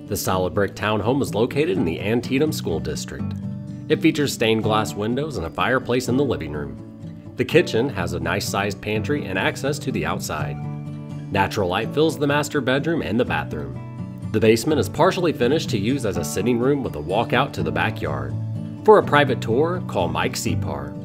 The solid brick townhome is located in the Antietam School District. It features stained glass windows and a fireplace in the living room. The kitchen has a nice-sized pantry and access to the outside. Natural light fills the master bedroom and the bathroom. The basement is partially finished to use as a sitting room with a walkout to the backyard. For a private tour, call Mike Cipar.